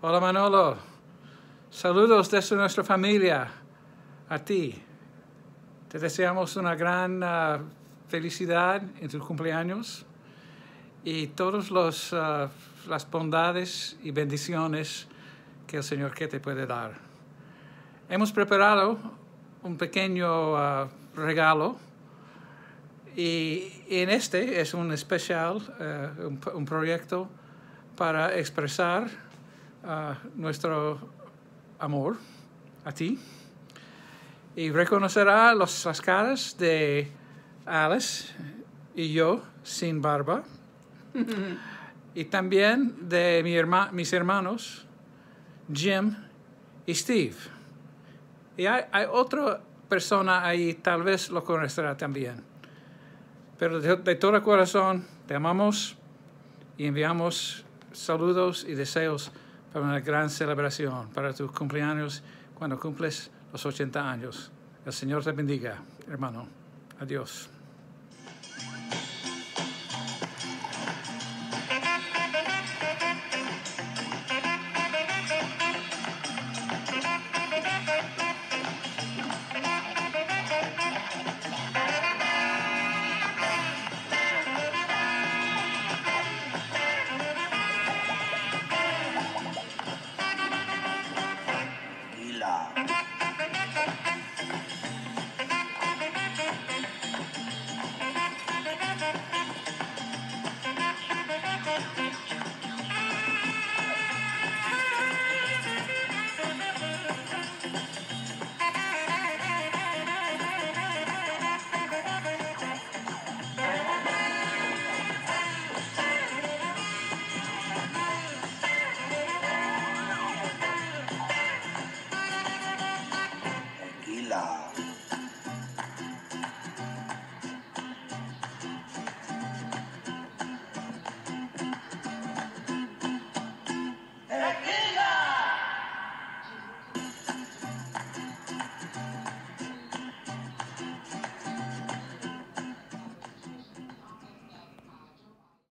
Hola Manolo, saludos desde nuestra familia a ti. Te deseamos una gran felicidad en tu cumpleaños y todas las bondades y bendiciones que el Señor que te puede dar. Hemos preparado un pequeño regalo y en este es un especial, un proyecto para expresar nuestro amor a ti. Y reconocerá las caras de Alice y yo sin barba. Y también de mis hermanos Jim y Steve. Y hay otra persona ahí, tal vez lo conocerá también. Pero de todo corazón te amamos y enviamos saludos y deseos para una gran celebración, para tu cumpleaños cuando cumples los 80 años. El Señor te bendiga, hermano. Adiós. Tequila.